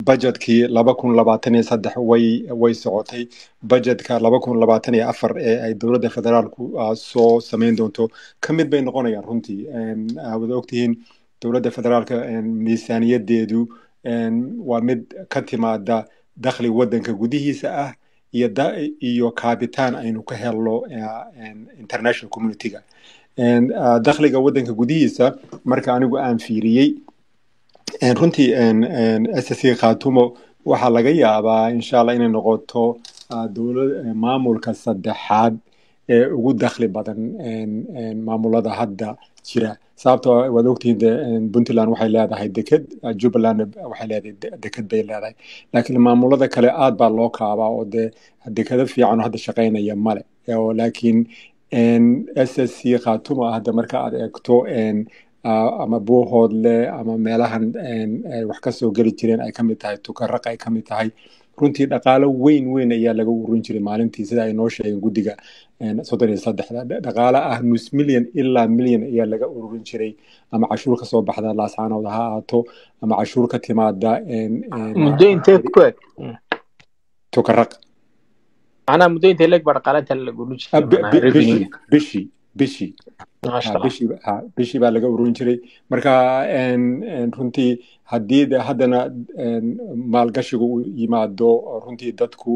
budgetkii 2023 way socotay budgetka 2024 ee ay dowladda federaalku soo samayn doonto ka mid bay noqonayaan runtii wada ogtihiin dowladda federaalka miisaaniyadeedu waa mid ka timaada dakhli waddanka gudihiisa ah iyo kaabitaan aynu ka helno international community-ga dakhliga waddanka gudihiisa marka anigu aan fiiriyey runtii SSC Khaatumo waxaa laga yaabaa insha Allah inay noqoto maamulka saddexaad ee ugu dakhli badan maamulada hadda jira sababtoo waad ogtihiin Puntland waxay leedahay deked Jubaland waxay leedahay deked bay leedahay laakiin maamulada kale aad baa loo kaabaa oo dekeda fiican hadda shaqeynaya male laakiin SSC Khaatumo hadda marka aad eegto ama buuhoodle ama meelahan wax ka soo geli jireen ay ka mid tahay tukaraq ay ka mid tahay runtii dhaqaalo weyn ayaa laga ururin jiray maalintii sida ay noo sheegeen guddiga 33 dhaqaale ah nus milyan ilaa milyan ayaa laga ururin jiray ama cashuur ka soo baxda laascaanood ha ahaato ama cashuur ka timaada muddo intee ku eg tukaraq ana muddo intee leg bar qaalanta lagu jiray bishii baa laga ururin jiray marka runtii haddana maalgashigu uu yimaado runtii dadku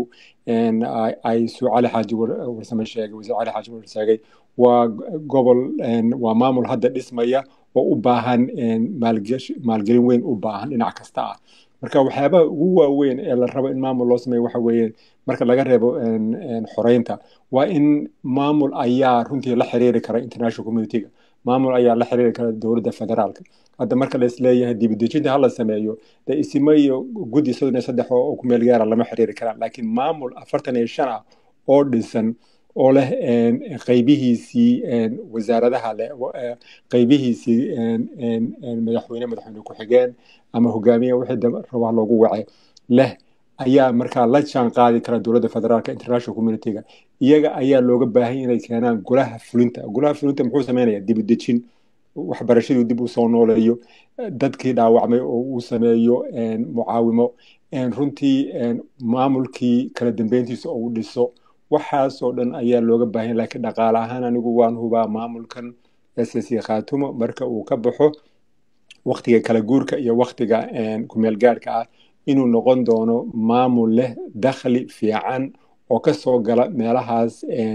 ay Cali Xaaji Warsame sheegay wasiir Cali Xaaji Warsame sheegay waa gobol waa maamul hadda dhismaya oo u baahan maalgelin weyn u baahan dhinac kasta ah marka waxyaabaha ugu waaweyn ee la rabo in maamul loo sameeyo waxa weeye marka laga reebo xoreynta waa in maamul ayaa runtii la xiriiri kara international community-ga maamul ayaa la xiriiri kara dowladda federaalka hadda marka la isleeyahay dibadejinta hala sameeyo isimayo guddi 33 oo ku meel gaara lama xiriiri karaan laakiin maamul 45 ah oo dhisan oo leh qaybihiisii wasaaradaha leh qaybihiisii madaxweyne ku xigeen ama hogaamiye wixii rabaa loogu wacay leh ayaa markaa la jaan qaadi kara dowladda federaalka international community-ga iyaga ayaa looga baahan inay keenaan golaha fulinta muxuu sameynayaa dibadejin waxbarashadii dib u soo nooleeyo dadkii dhaawacmay oo uu sameeyo mucaawimo runtii maamulkii kala dambeyntiisa oo uu dhiso waxaasoo dhan ayaa looga baahan laakiin dhaqaale ahaan anigu waan hubaa maamulkan SSC Khaatumo marka uu ka baxo waqtiga kala guurka iyo waqtiga ku meel gaarka ah inuu noqon doono maamul leh dakhli fiican oo ka soo gala meelahaas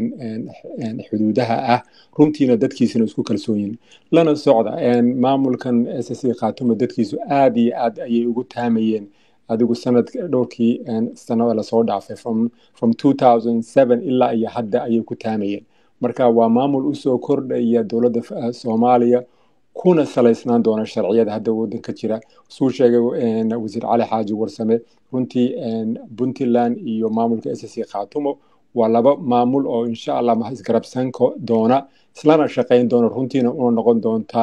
xuduudaha ah runtiina dadkiisuna isku kalsoon yihiin lana socda maamulkan SSC Khaatumo dadkiisu aad iyo aad ayay ugu taamayeen adigu sanad dhowrkii sano la soo dhaafay from 2007 ilaa iyo hadda ayay ku taamayeen marka waa maamul u soo kordhaya dowladda Soomaaliya kuna salaysnaan doona sharciyada hadda waddanka jira soo sheegay wasiir Cali Xaaji Warsame runtii Puntland iyo maamulka SSC Khaatumo waa laba maamul oo insha Allah ma isgarabsan doona islana shaqeyn doona runtiina oo noqon doonta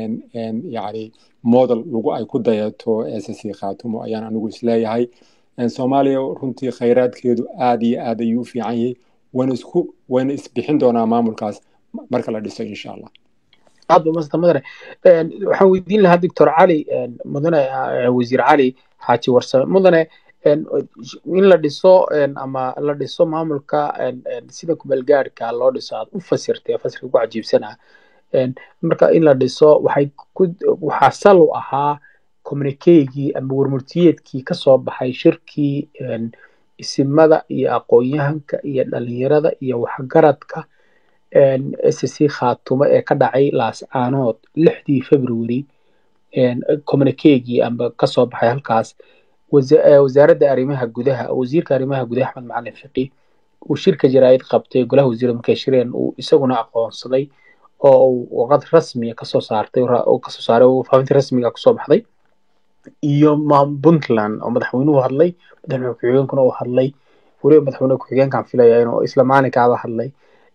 yaani model lagu ay ku dayato SSC Khaatumo ayaan anigu isleeyahay Soomaaliya runtii khayraadkeedu aad iyo aad ayuu fiican yahay wana isbixin doonaa maamulkaas marka la dhiso insha Allah aad u madare waxaan weydiin lahaa Dr. Cali mudane wasiir Cali Xaaji Warsame mudane in la dhiso ama la dhiso maamulka sida ku balgaarka loo dhiso aad u fasirtay fasirka ku cajiibsana marka in la dhiso waxa sal u ahaa communique-gii ama warmurtiyeedkii ka soo baxay shirkii isimada iyo aqoon-yahanka iyo dhalinyarada iyo waxgaradka SSC Khaatumo ee ka dhacay laascaanood 6 February communique-gii amba ka soo baxay halkaas wasaaradda arrimaha gudaha wasiirka arrimaha gudaha Axmed Macalin Fiqi uu shirka jaraa'id qabtay golaha wasiirada markay shireen uu isaguna aqoonsaday oo waqad rasmi ka soo saartay oo ka soo saaray faafinta rasmiga ka soo baxday iyo Puntland oo madaxweynuhu hadlay madaxweyne ku-xigeenkuna uu hadlay wariye madaxweyne ku-xigeenkan filaya inuu isla maalinkaaba hadlay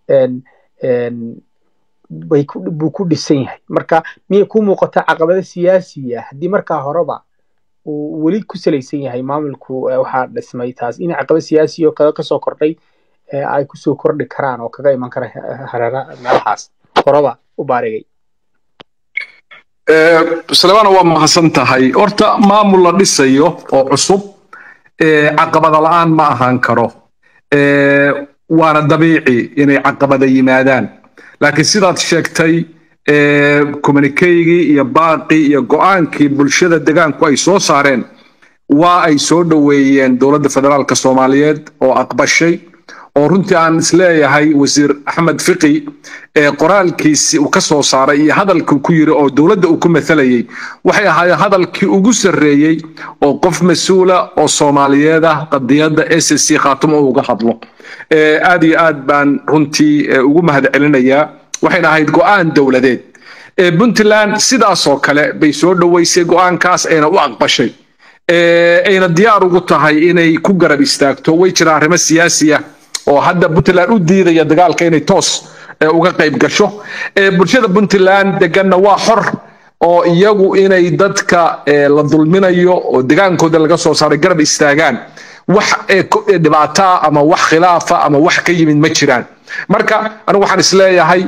buu ku dhisan yahay marka miyay ku muuqata caqabado siyaasi ah haddii markaa horeba uu weli ku salaysan yahay maamulku waxaa dhismay taas in caqabado siyaasi oo kaga soo kordhay ay ku soo kordhi karaan oo kaga iman kara hareeraha meelahaas horeba u baarigay سليمان waa mahadsan tahay horta maamul la dhisayo oo cusub caqabada la'aan ma ahaan karo waana dabiici inay caqabada yimaadaan laakiin sidaad sheegtay communique iyo baaqi iyo go'aankii bulshada deegaanku ay soo saareen waa ay soo dhaweeyeen dowladda federaalka Soomaaliyeed oo aqbashay oo runtii aan isleeyahay wasiir Axmed Fiqi qoraalkiisa uu ka soo saaray iyo hadalkii ku yiri oo dowladda uu ku meelayay waxay ahaayeen hadalkii ugu sareeyay oo qof mas'uula oo Soomaaliyeed ah qadiyada SSC Khaatumo uga hadlo aad iyo aad baan runtii ugu mahadcelinayaa waxay ahayd go'aan dowladeed Puntland sidaas oo kale bay soo dhaweysay go'aankaas ayna u aqbashay ayna diyaar ugu tahay inay ku garab istaagto way jiraan arrimo siyaasi ah oo hadda Puntland u diidaya dagaalka inay toos uga qayb gasho bulshada Puntland deganna waa xor oo iyagu inay dadka la dulminayo oo degaankooda laga soo saaray garab istaagaan wax dhibaato ama wax khilaafa ama wax ka yimid ma jiraan marka anigu waxaan isleeyahay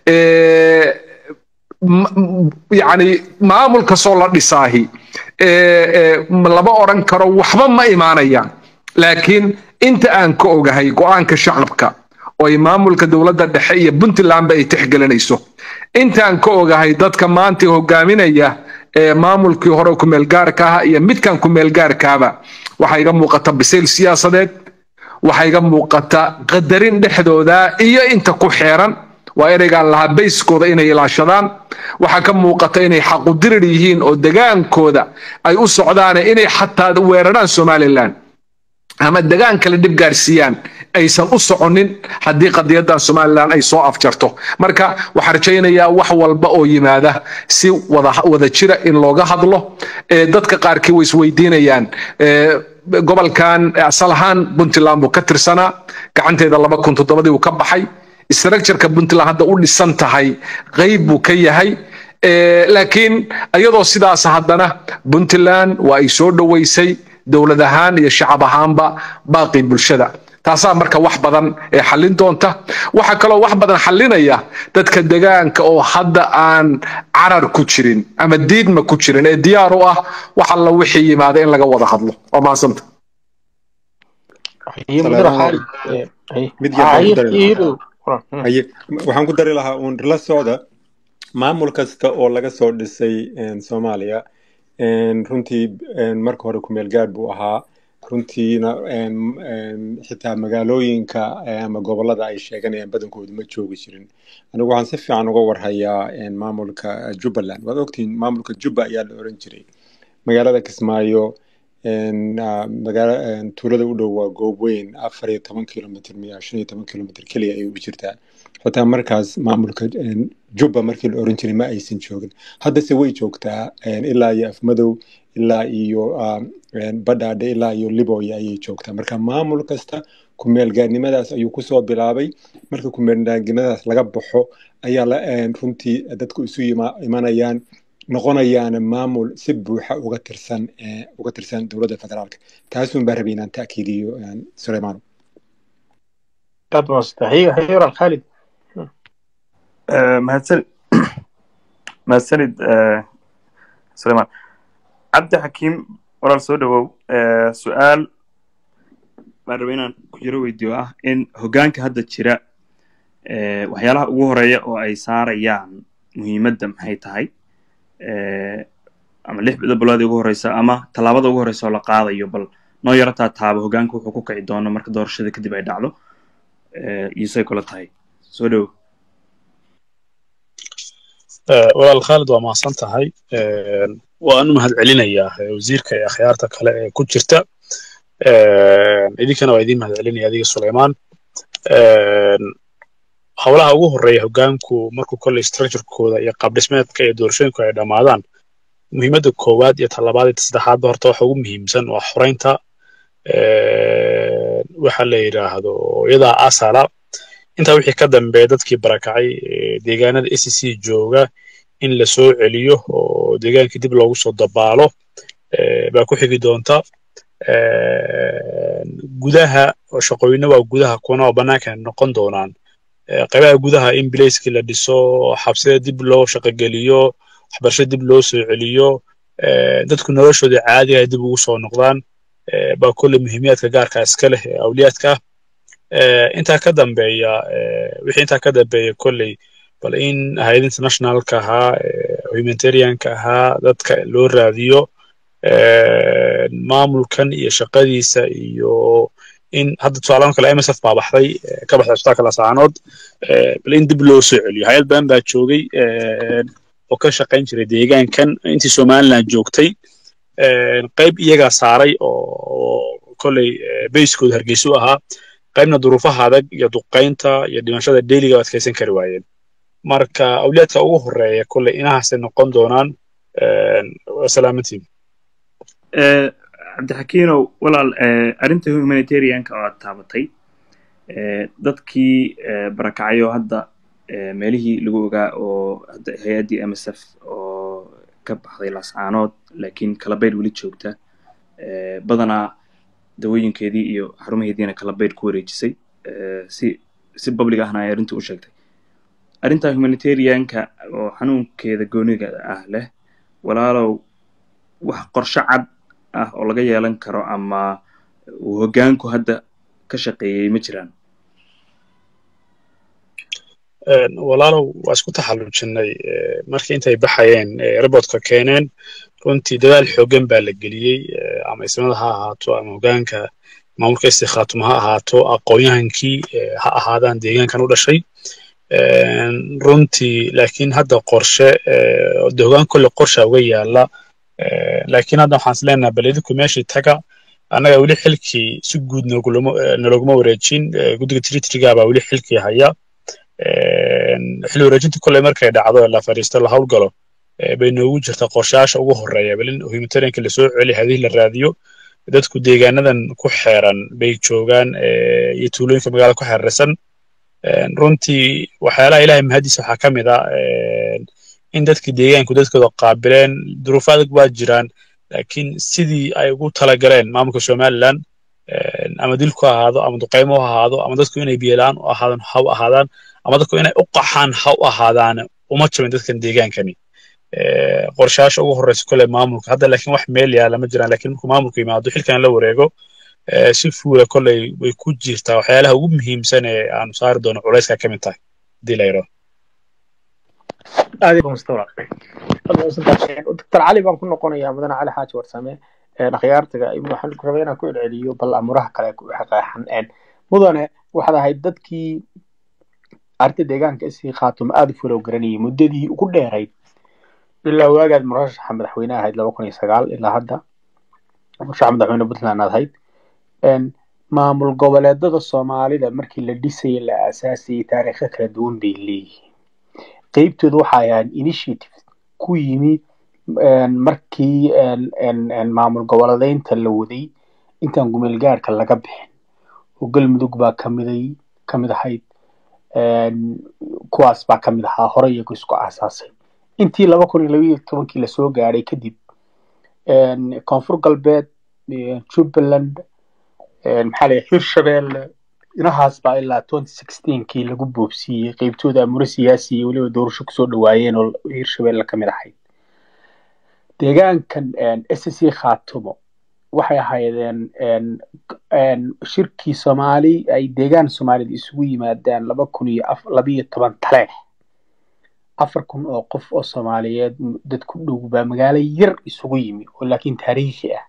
يعني maamul kasoo la dhisaahi laba oran karo waxba ma iimaanayaan laakiin inta aan ka ogahay go'aanka shacabka oo ay maamulka dawladda dhexe iyo Puntland ay tixgelinayso inta aan ka ogahay dadka maanta hogaaminaya maamulkii hore ku meel gaarka ah iyo midkan ku meel gaarkaaba waxa iga muuqata bisayl siyaasadeed waxa iga muuqata qadarin dhexdooda iyo inta ku xeeran waa ereygan laha bayskooda inay ilaashadaan waxa ka muuqata inay xaq u dirir yihiin oo degaankooda ay u socdaan inay xataa weeraraan Somaliland ama degaan kale dib gaarsiiyaan aysan u soconin hadii qadiyada Somaliland ay soo afjarto marka waxa rajaynayaa wax walba oo yimaada si wada jira in looga hadlo dadka qaarkii way isweydiinayaan gobolkan asalahan Puntland buu ka tirsanaa gacanteeda 2007 uu ka baxay structure-ka Puntland hadda u dhisan tahay qayb buu ka yahay laakiin ayadoo sidaas haddana Puntland waa ay soo dhaweysay dawlad ahaan iyo shacab ahaanba baaqi bulshada taasaa marka wax badan xalin doonta waxa kale wax badan xalinaya dadka deegaanka oo hadda aan carar ku jirin ama diidma ku jirin ee diyaar u ah waxa la wixii yimaada in laga wada hadlo oo maasanta waxaan ku dari lahaa uun la socda maamul kasta oo laga soo dhisay Soomaaliya runtii marka hore ku meel gaar buu ahaa runtiina xitaa magaalooyinka ama gobolada ay sheeganayaan badankoodu ma joogi jirin anigu waxaan si fiican uga warhayaa maamulka Jubbaland waad ogtiin maamulka Jubba ayaa la oran jiray magaalada Kismaayo tuulada u dhow waa goob weyn 14 kilomitir 15 kilomitir kaliya ay u jirtaa xitaa markaas maamulka Jubba markii la oran jiray ma aysan joogin hadda se way joogtaa ilaa iyo Afmadow ilaa iyo Badhaadhe ilaa iyo Libooya ayay joogtaa marka maamul kasta ku meel gaarnimadaas ayuu ku soo bilaabay marka ku meel gaarnimadaas laga baxo ayaa la runtii dadku isu imanayaan noqonayaan maamul si buuxa uga tirsan dawladda federaalka taasoo baa rabay inaan taakiidiyo Suleymaan قد مستحيل حير الخالد mahadsanid Suleymaan Cabdi Xakiim waral soo dhawow su'aal baan rabay inaan ku jiro weydiyo ah in hoggaanka hadda jira waxyaalaha ugu horeeya oo ay saarayaan muhiimadda maxay tahay ama 6 bilood ugu horeysa ama talaabada ugu horeysa oo la qaadayo bal noo yarataa taabo hoggaanka wuxuu ku kici doono marka doorashada kadib ay dhacdo isay kula tahay soo dhawow walaal Khalid waa maasan tahay waan mahad celinayaa wasiirka iyo akhyaarta kale ee ku jirta idinkana waa idin mahad celinaya adiga Suleymaan hawlaha ugu horeeya hoggaanku markuu kale structure-kooda iyo qaab dhismeedka iyo doorashooyinka ay dhamaadaan muhiimadda koowaad iyo talabaad iyo saddexaad horta waxa ugu muhiimsan waa xoreynta waxa la yiraahdo iyada asala inta wixii ka dambeeyay dadkii barakacay deegaanada SSC jooga in la soo celiyo oo deegaanka dib loogu soo dabaalo baa ku xigi doonta gudaha shaqooyina waa gudaha kuna banaanka noqon doonaan qaybaha gudaha in bilayski la dhiso xabsida dib loo shaqo geliyo waxbarasho dib loo soo celiyo dadku noloshooda caadiga ah dib ugu soo noqdaan baa kulle muhiimiyadka gaarka iska leh awliyaadka intaa ka dambeeya wixii intaa ka dambeeya kulley bal in hay'ad internationalka ahaa humanitarianka ahaa dadka loo raadiyo maamulkan iyo shaqadiisa iyo in hadda tusaalahan kale MSF baa baxday ka baxday isbitaalka Laascaanood bal in dib loo soo celiyo hay'ad badan baa joogay oo ka shaqayn jiray deegaankan intii Somaliland joogtay qayb iyaga saaray oo kolley bayskooda Hargeysa ahaa qaybna duruufaha adag iyo duqeynta iyo dhimashada dailiga adkaysan kari waayeen marka awliyaadka ugu horeeya kolley inahaasay noqon doonaan salaamantiin cabdixakiinow walaal arrinta humanitarianka oo aad taabatay dadkii barakacyo hadda meelihii lagu ogaa oo hadda hay-addii MSF oo ka baxday Laascaanood laakiin Kalabayd weli joogta badanaa dawooyinkeedii iyo xarumaheediina Kalabayd ku wareejisay si public ahna ay arrinta u sheegtay arrinta humanitarianka oo xanuunkeeda gooniga ah leh walaalow wax qorshe cad ah oo laga yeelan karo ama uu hoggaanku hadda ka shaqeeyay ma jiraan walaalow waa isku taxallujinay markii intay baxayeen reportka keeneen runtii dadaal xooggan baa la geliyey ama ismada ha ahaato ama hoggaanka maamulka istikhaatuma ha ahaato aqoonyahankii ha ahaadaan deegaankan u dhashay runtii laakiin hadda qorshe hoggaan kulle qorsha uga yaala laakiin hadda waxaan isleenahay bal idinku meeshii taga annaga weli xilkii si guud naloguma wareejin guddiga tritriga baa weli xilkii haya xilli wareejinta kulle markay dhacdo la fariisto la hawlgalo bay noogu jirta qorshayaasha ugu horeeya bal in humanitarianka la soo celiyo hadii la raadiyo dadku deegaanadan ku xeeran bay joogaan iyo tuulooyinka magaalada ku xeerarsan runtii waxyaalaha ilaahay mahadiisa waxaa ka mid ah in dadka deegaanku dadkooda qaabileen duruufo adag waa jiraan laakiin sidii ay ugu talagaleen maamulka Somaliland ama dilku ahaado ama duqeymo ahaado ama dadku inay biyeelaan u ahaadaan ama dadku inay u qaxaan u ahaadaan uma jabin dadkan deegaankani qorshayaasha ugu horeysa kale maamulka hadda laakiin wax meel yaala ma jiraan laakiin markuu maamulku yimaado xilkan la wareego si fuula kolley way ku jirtaa waxyaalaha ugu muhiimsan ee aanu saari doono culayska ka mid tahay hadii la yidhaahdo aadiga mustawra dr cali baan ku noqonayaa mudane cali xaaji warsame akhyaartaga waxaan rabaa inaan ku celceliyo bal amuraha kale ku xaqaaxan mudane waxaad ahayd dadkii arrinta deegaanka isii khaatum aad u fulow garanayay muddadii ugu dheerayd ilaa waagaad murashaxa madaxweyne ahayd 2009 ilaa hadda murashaxa madaxweyne Puntland ahayd maamul goboleedada Soomaalida markii la dhisay la aasaasay taariikh kala duwan bay leeyihiin qaybtoodu waxay ahayd initiative ku yimi markii maamul goboleedaynta la waday intaan gumeel gaarka laga bixin oo galmudug baa kamid ahayd kuwaas baa kamid ahaa hore iyagu isku aasaasay intii 2012 la soo gaaray kadib koonfur galbeed Jubaland maxaa la Hirshabelle inahaas baa ilaa 2016 lagu boobsiiyay qaybtooda amur siyaasi iyo waliba doorasho kusoo dhawaayeen oo Hirshabelle kamid ahayd deegaankan SSC Khaatumo waxay ahaayeen shirkii Soomaali ay deegaan Soomaalida isugu yimaadaan 2012 taleex 4,000 oo qof oo Soomaaliyeed dad ku dhow baa magaalo yar isugu yimi oo laakiin taariikhi ah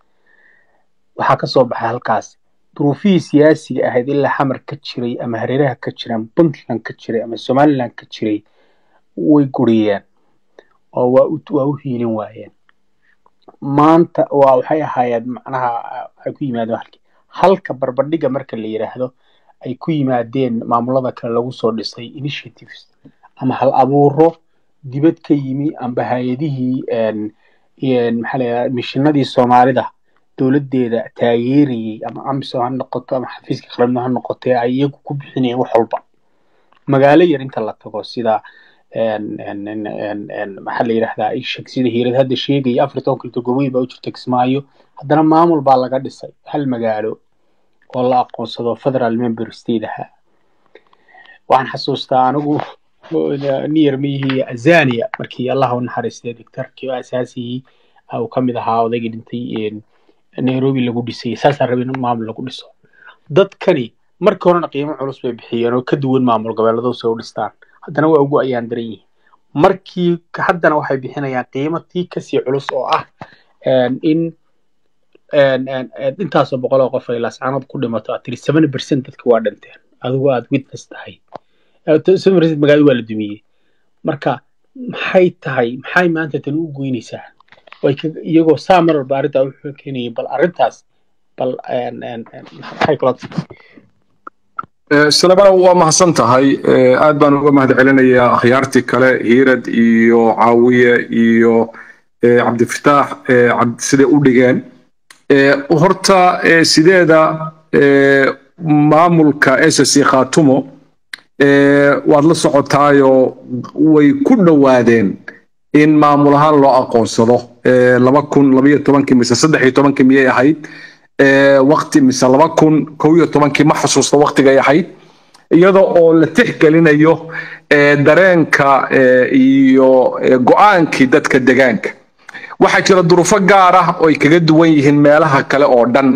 waxa ka soo baxay halkaas duruufihii siyaasiga ahayd ilaa xamar ka jiray ama hareeraha ka jiran Puntland ka jiray ama Somaliland ka jiray way guriyeen oo waa u hiilin waayeen maanta waxay ahaayeen macnaha ay ku yimaadeen halka barbardhiga marka la yiraahdo ay ku yimaadeen maamulada kale lagu soo dhisay initiatives ama hal abuuro dibad ka yimi amba hay'adihii maxaa la yiraahdaa mishinadii Soomaalida dawladeeda taageerayay ama AMISOM ha noqoto ama xafiiska qaranka ha noqotee ay iyagu ku bixinayeen wax walba magaalo yar inta la tago sida maxaa la yiraahdaa sida hiirad hadda sheegay 14 kilomitir goboy baa u jirta Kismaayo haddana maamul baa laga dhisay hal magaalo oo la aqoonsado federal member state ah waxaan xasuustaa anigu نير ميه زانية مركي الله ونحرسته دكتور كيو أساسي أو كم إذا هاو ذي جدنتي نيروبي اللي قد يسي ساس الربين معامل اللي قد يسو ضد كني مركي هنا قيمة علوس ببحية أنا كدوين معامل قبل ذو سودستان هذا نوع أوجو أيان دري مركي كحدنا واحد بحنا يا قيمة تي كسي علوس أو إن intaasoo boqol oo qof ay laascaanood ku dhimato aad tiri 7% dadka waa dhinteen adigu aad witness tahay 7% magaalada waa la dumiyey marka maxay maanta tan u goynaysaa way iyagoo saamar baarinta wuxuu keenayay bal arintaas bal maxay kala سلام ومحسن تهاي أدبان ومهد علينا يا خيارتي كلا هيرد إيو عاوية إيو عبد الفتاح عبد سيدي أوديغان horta sideeda maamulka SSC Khaatumo waad la socotaayo way ku dhawaadeen in maamul ahaan loo aqoonsado 2012 mise 13 miyay ahayd waqti mise 2011 ma xasuusto waqtiga ay ahayd iyadoo oo la tixgelinayo dareenka iyo go'aankii dadka deegaanka waxaa jira duruufo gaar ah oo ay kaga duwan yihiin meelaha kale oo dhan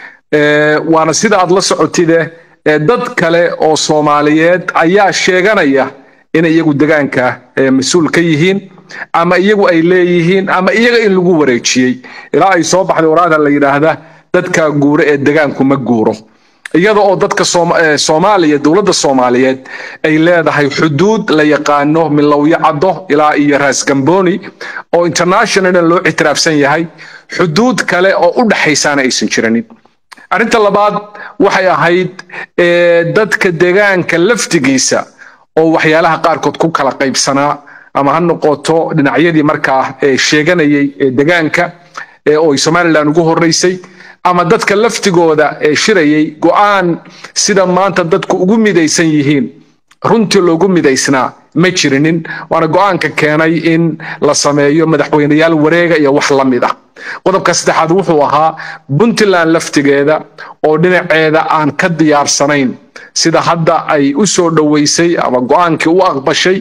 waana sida aad la socotide dad kale oo Soomaaliyeed ayaa sheeganaya in iyagu deegaanka mas'uul ka yihiin ama iyagu ay leeyihiin ama iyaga in lagu wareejiyay ilaa ay soo baxday waraada la yiraahdo dadka guure ee deegaanku ma guuro iyadoo oo dadka Soomaaliya dawladda Soomaaliyeed ay leedahay xuduud la yaqaano min Lawyacado ilaa iyo Raas Gamboni oo international loo ictiraafsan yahay xuduud kale oo u dhaxaysana aysan jiranin arinta labaad waxay ahayd dadka deegaanka laftigiisa oo waxyaalaha qaarkood ku kala qaybsanaa ama ha noqoto dhinacyadii markaa sheeganayay deegaanka oo Soomaaliland ugu horeysay ama dadka laftigooda shirayay go'aan sida maanta dadku ugu midaysan yihiin runtii loogu midaysnaa ma jirinin waana go'aanka keenay in la sameeyo madaxweynayaal wareega iyo wax la mid ah qodobka saddexaad wuxuu ahaa Puntland laftigeeda oo dhinaceeda aan ka diyaarsanayn sida hadda ay u soo dhaweysay ama go'aankii u aqbashay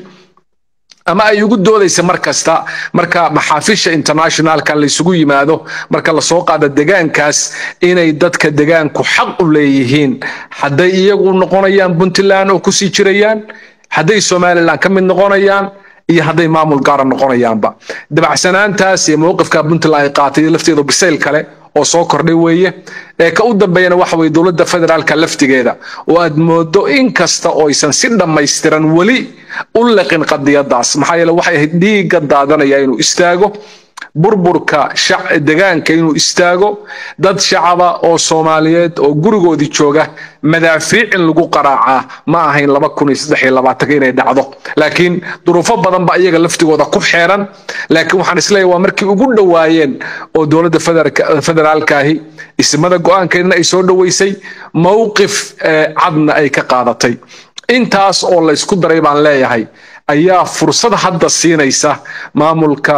ama ay ugu doodaysa markasta marka maxaafisha internationalka la isugu yimaado marka la soo qaado deegaankaas inay dadka deegaanku xaq u leeyihiin haday iyagu noqonayaan Puntland oo ku sii jirayaan haday Somaliland ka mid noqonayaan iyo haday maamul gaar noqonayaanba dabacsanaantaas iyo mowqifka Puntland ay qaatay lafteedu bisayl kale oo soo kordhay weeye ka u dambeeyana waxa way dawladda federaalka laftigeeda oo aad moodo in kasta oo aysan si dhammaystiran wali u laqin qadiyadaas maxaa yeelay waxay ahayd dhiiga daadanaya inuu istaago burburka deegaanka inuu istaago dad shacaba oo Soomaaliyeed oo gurigoodii jooga madaafiic in lagu qaraaca ma ahayn 2023 inay dhacdo laakiin duruufo badan ba iyaga laftigooda ku xeeran laakiin waxaan isleeyahay waa markii ugu dhawaayeen oo dawladda federaalka ahi ismada go'aankeedna ay soo dhaweysay mowqif cadna ay ka qaadatay intaas oo la isku daray baan leeyahay ayaa fursad hadda siinaysa maamulka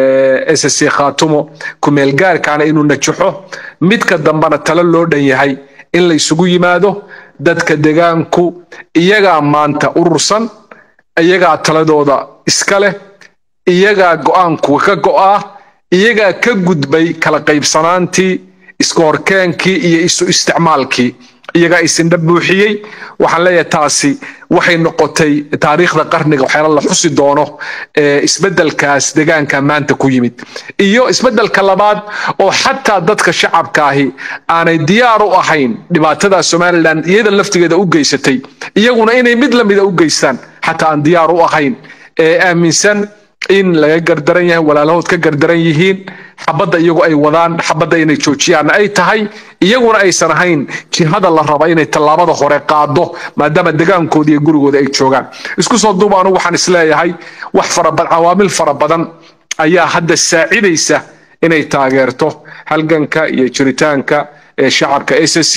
SSC Khaatumo ku meel gaarkaana inuu najaxo midka dambana talo loo dhan yahay in la isugu yimaado dadka deegaanku iyaga maanta urursan iyaga taladooda iska leh iyaga go'aanku ka go'aa iyaga ka gudbay kala qaybsanaantii isku horkeenkii iyo isu isticmaalkii iyaga isin dhabuuxiyay waxaan leeyahay taasi waxay noqotay taariikhda qarniga waxyaalo la xusi doono isbedelkaas deegaanka maanta ku yimid iyo isbedelka labaad oo xataa dadka shacabka ahi aanay diyaar u ahayn dhibaatada Somaliland iyada laftigeeda u geysatay iyaguna inay mid la mid u geystaan xataa aan diyaar u ahayn aaminsan in laga gardaran yahay walaalahood ka gardaran yihiin xabada iyagu ay wadaan xabada inay joojiyaan ay tahay iyaguna aysan ahayn jihada la raba inay talaabada hore qaado maadaama deegaankoodii iyo gurigooda ay joogaan isku soo duubaan waxaan isleeyahay wax farabadan awaamil farabadan ayaa hadda saacidaysa inay taageerto halganka iyo jiritaanka shacabka SSC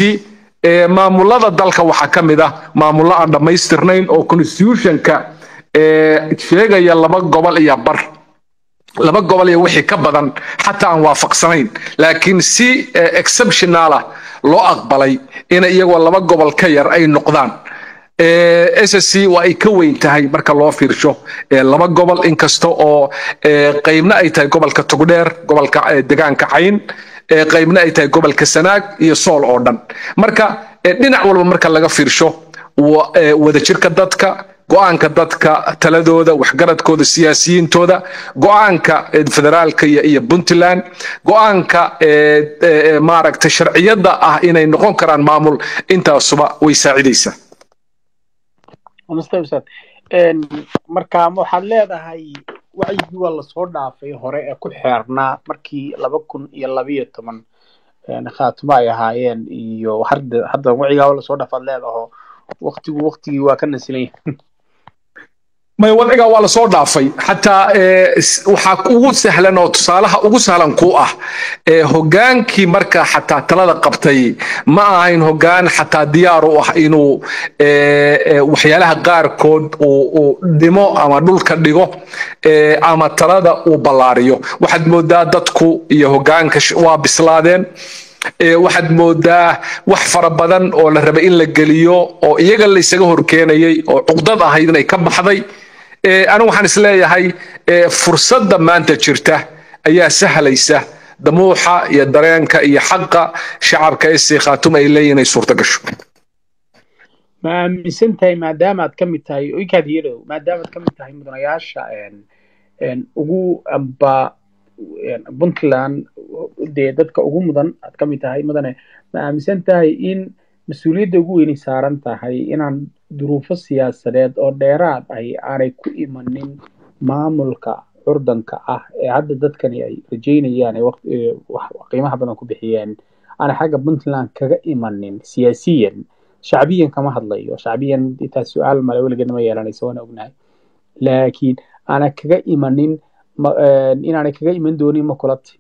maamulada dalka waxa kamid ah maamulo aan dhamaystirnayn oo constitutionka sheegaya laba gobol iyo wixii ka badan xataa aan waafaqsanayn laakiin si exceptional ah loo aqbalay in iyagoo laba gobol ka yar ay noqdaan SSC waa ay ka weyn tahay marka loo fiirsho laba gobol inkasta oo qaybna ay tahay gobolka Togdheer gobolka deegaanka Cayn qaybna ay tahay gobolka Sanaag iyo Sool oo dhan marka dhinac walba marka laga fiirsho wada jirka dadka go'aanka dadka taladooda waxgaradkooda siyaasiyiintooda go'aanka federaalka iyo Puntland go'aanka maaragtay sharciyada ah inay noqon karaan maamul intaasuba way saacidaysaa marka waxaad leedahay wacyi waa la soo dhaafay hore ee ku xeernaa markii 2012 khaatimo ay ahaayeen iyo hadda wacyiga waa la soo dhaafaad leedahay waqtigii waa ka nasilay may wadciga waa la soo dhaafay xataa waxa ugu sahlan oo tusaalaha ugu sahlan ku ah hogaankii marka xataa talada qabtay ma ahayn hogaan xataa diyaar u ah inuu waxyaalaha qaar kood uu dhimo ama dhulka dhigo ama talada uu ballaariyo waxaad moodaa dadku iyo hogaanka waa bislaadeen waxaad moodaa wax fara badan oo la rabay in la geliyo oo iyaga la isaga horkeenayay oo cuqdad ahayd inay ka baxday أنا waxaan isleeyahay fursadda maanta jirta ayaa sahlaysa damuuxa iyo dareenka iyo xaqa shacabka ee Khartoum ay leeyihiin suurta gasho ma aaminsantahay maadaama aad ka mid tahay oo ka diido maadaama aad ka mid tahay mudanayaasha ugu amba Puntland dadka ugu mudan aad ka mid tahay mudane ma aaminsantahay in mas'uuliyadda ugu weyn saaran tahay inaan duruufo siyaasadeed oo dheeraad ay aanay ku imanin maamulka curdanka ah ee hadda dadkani ay rajeynayaan wax qiimaha badan ku bixiyeen ana xagga Puntland kaga imanin siyaasiyan shacbiyan kama hadlayo shacbiyan inta su'aal ma weligeed ma yeelanayso wana ognahay laakiin ana kaga imanin inaanay kaga iman doonin ma kulati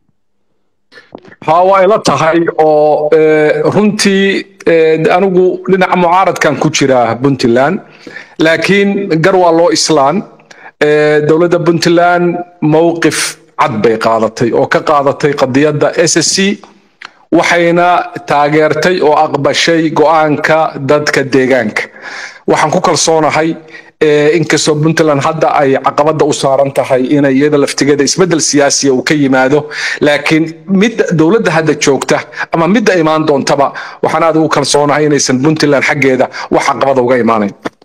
hawa ila tahay oo runtii anigu dhinaca mucaaradkan ku jira Puntland laakiin gar waa loo islaan dawladda Puntland mowqif cad bay qaadatay oo ka qaadatay qadiyadda SSC waxayna taageertay oo aqbashay go'aanka dadka deegaanka waxaan ku kalsoonahay inkastoo Puntland hadda ay caqabada u saaran tahay inay iyada laftigeeda isbedel siyaasi uu ka yimaado laakiin mid dawladda hadda joogta ama mid imaan doontaba waxaan aad ugu kalsoonahay inaysan Puntland xaggeeda wax caqabada uga imaanayn